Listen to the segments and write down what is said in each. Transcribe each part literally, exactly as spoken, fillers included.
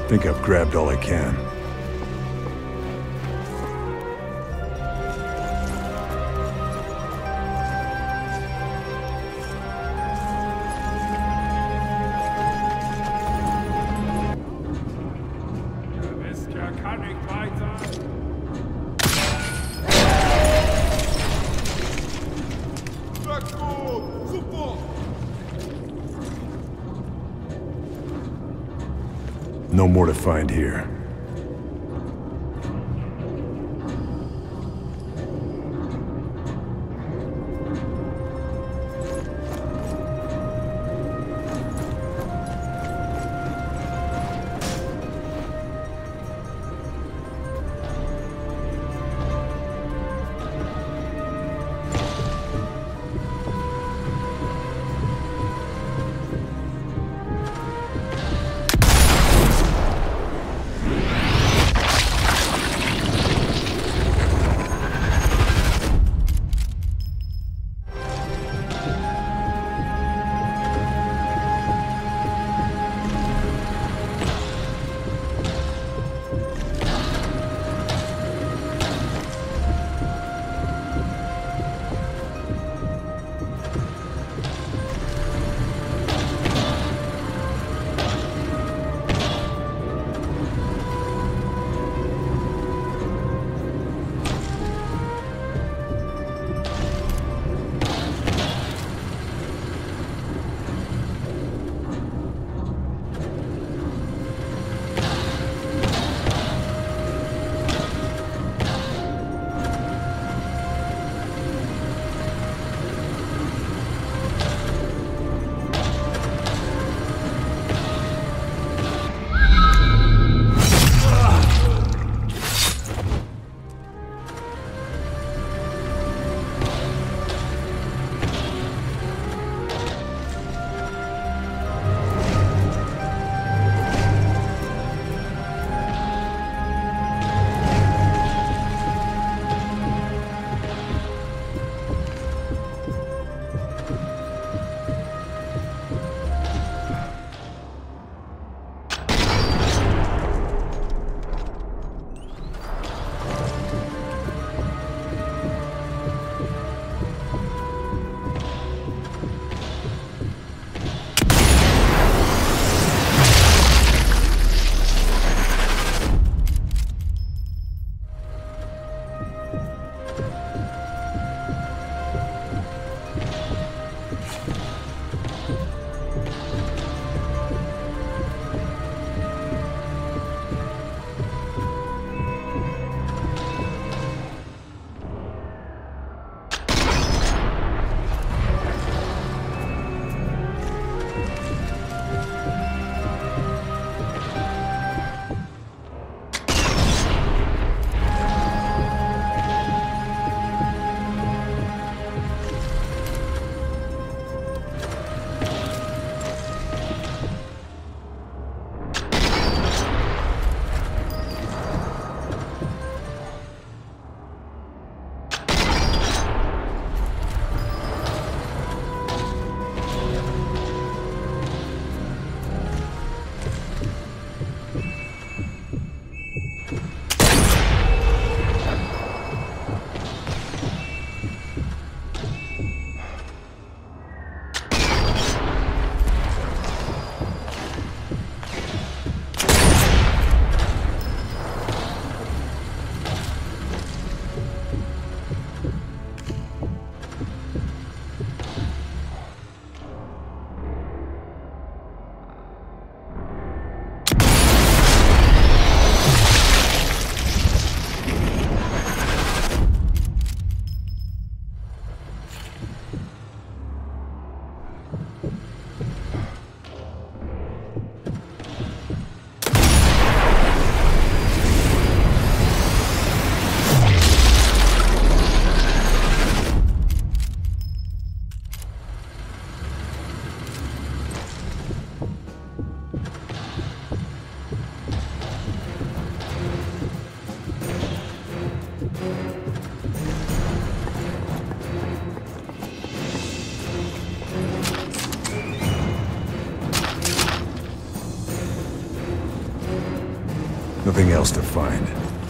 Think I've grabbed all I can. No more to find here. Nothing else to find.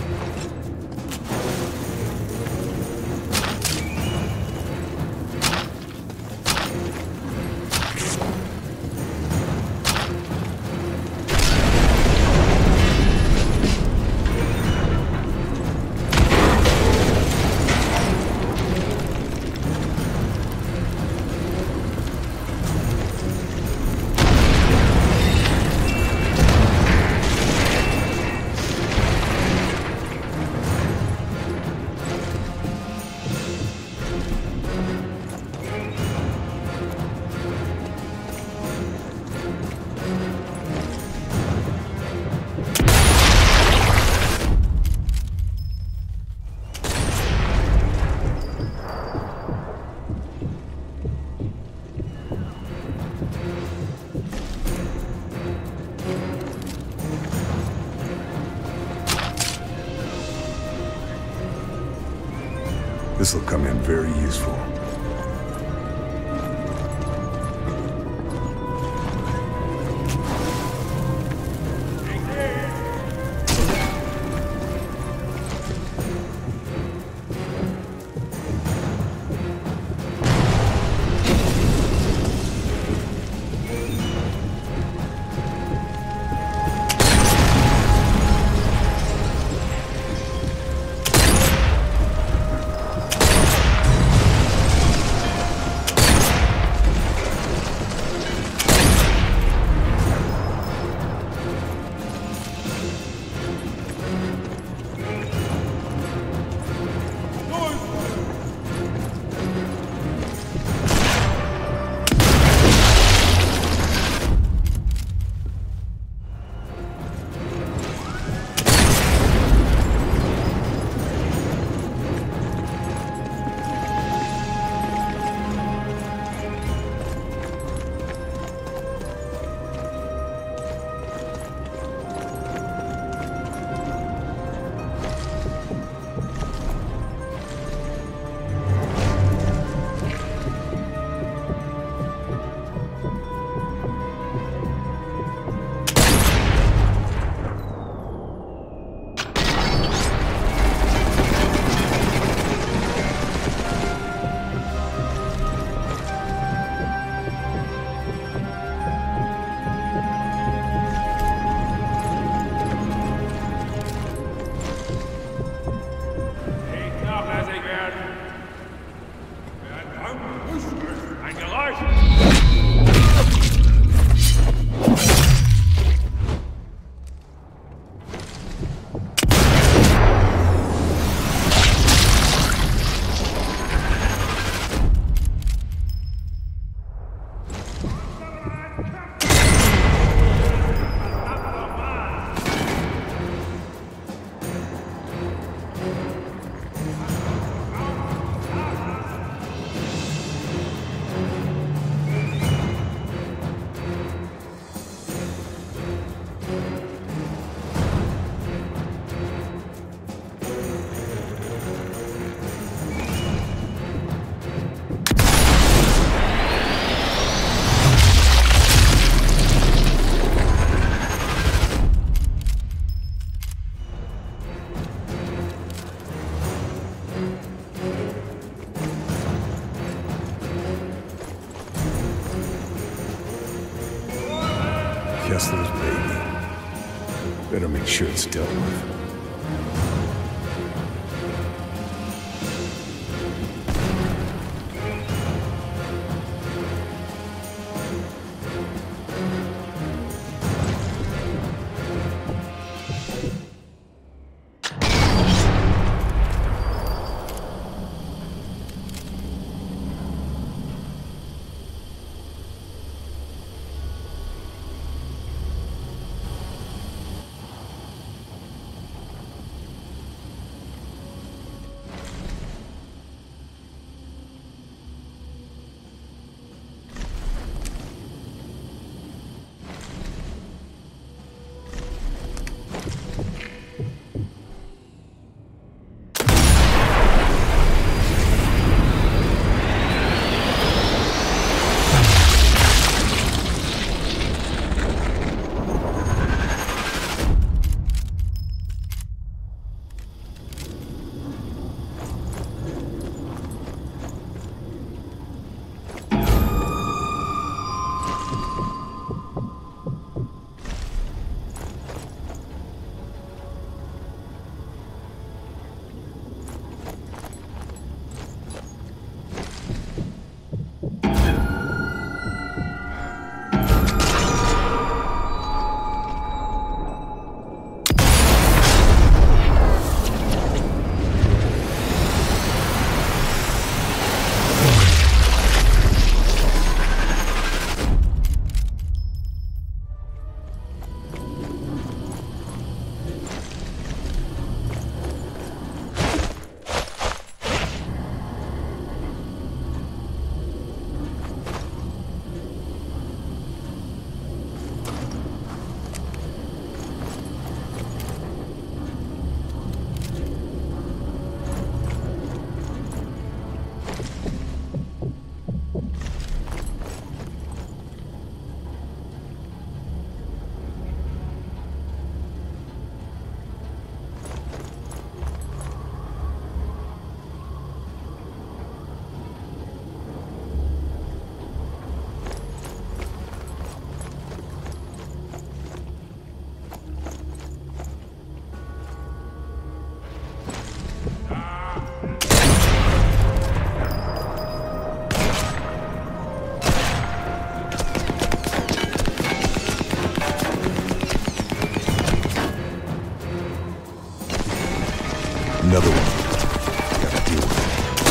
This will come in very useful. Kessler's baby. Better make sure it's dealt with. Gotta deal with it.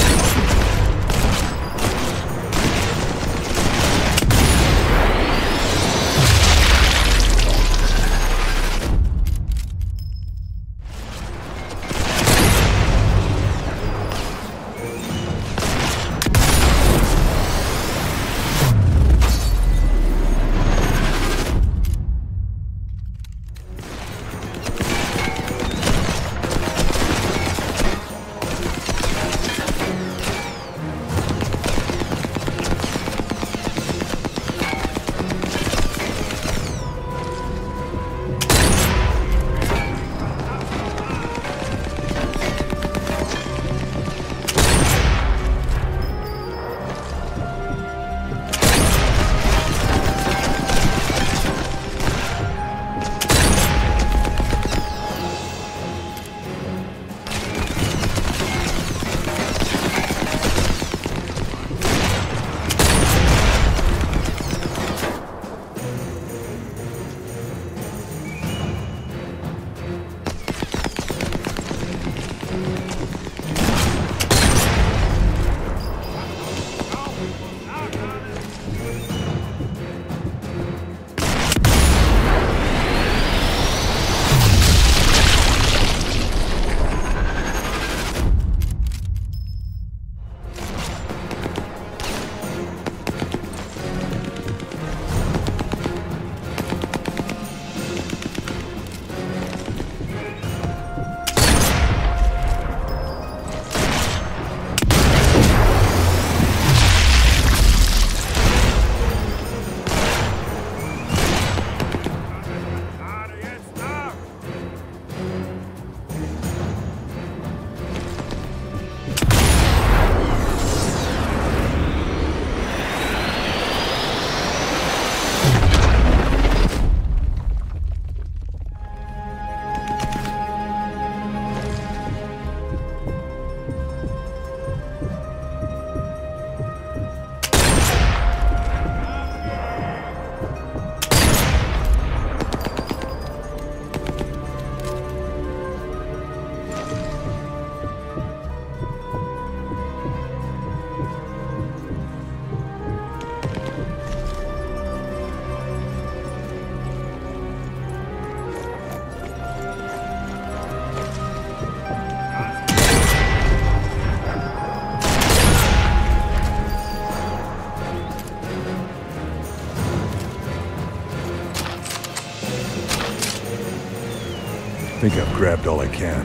I think I've grabbed all I can.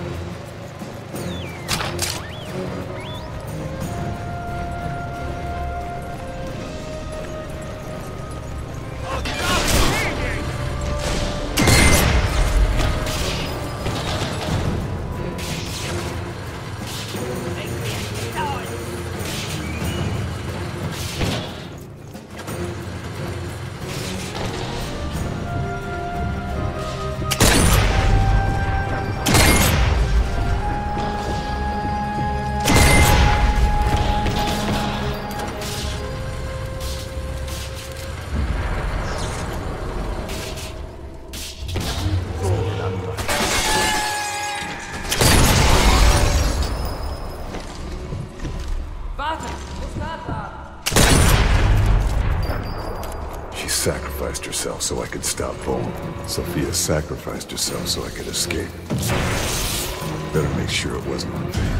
She sacrificed herself so I could stop Böhm. Sophia sacrificed herself so I could escape. Better make sure it wasn't in vain.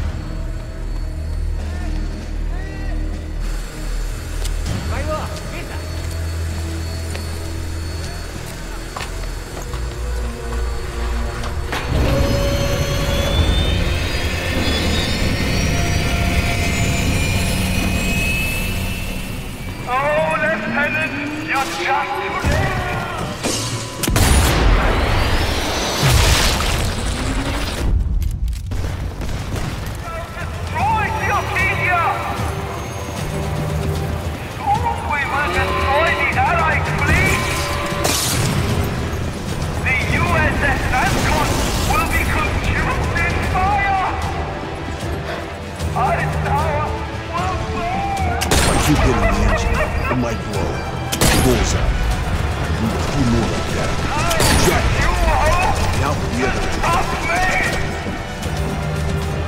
Keep hitting the engine. It might blow. Bullseye. Need a few more like that. Jack. Now for the other two.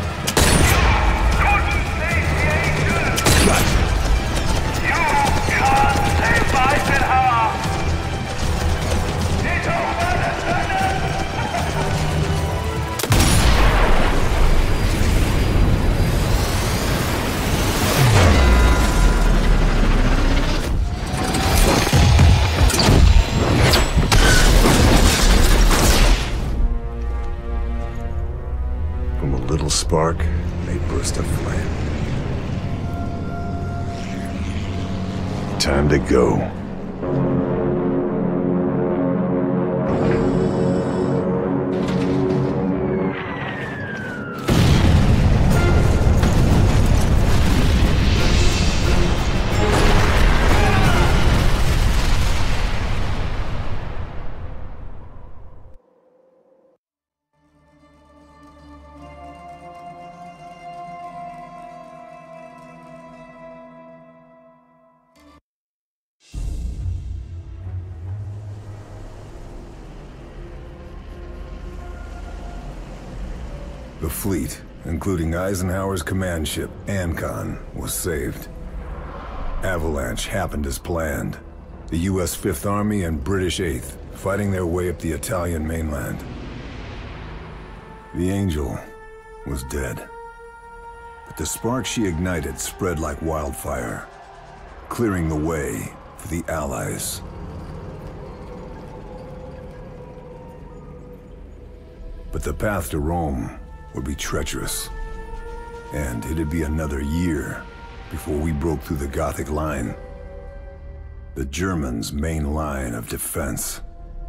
little spark may burst a flame. Time to go. The fleet, including Eisenhower's command ship, Ancon, was saved. Avalanche happened as planned. The U S Fifth Army and British Eighth fighting their way up the Italian mainland. The Angel was dead. But the spark she ignited spread like wildfire, clearing the way for the Allies. But the path to Rome would be treacherous, and it'd be another year before we broke through the Gothic line, the Germans' main line of defense.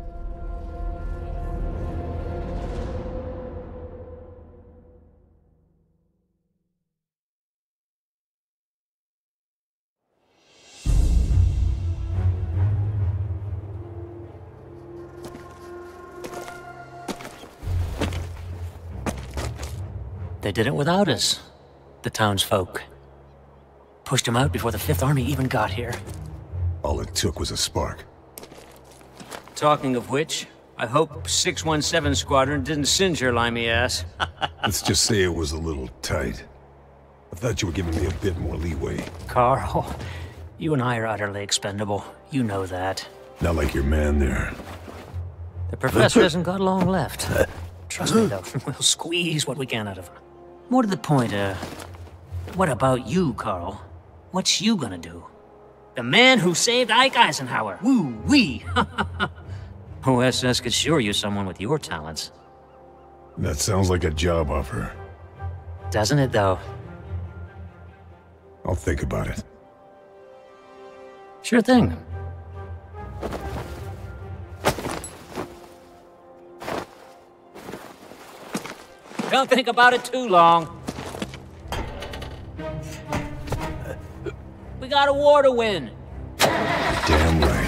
They did it without us, the townsfolk. Pushed them out before the Fifth Army even got here. All it took was a spark. Talking of which, I hope six one seven Squadron didn't singe your limey ass. Let's just say it was a little tight. I thought you were giving me a bit more leeway. Carl, you and I are utterly expendable. You know that. Not like your man there. The professor hasn't got long left. Trust me, though. We'll squeeze what we can out of him. More to the point, uh... what about you, Carl? What's you gonna do? The man who saved Ike Eisenhower! Woo-wee! O S S could sure use someone with your talents. That sounds like a job offer. Doesn't it, though? I'll think about it. Sure thing. Don't think about it too long. We got a war to win. Damn right.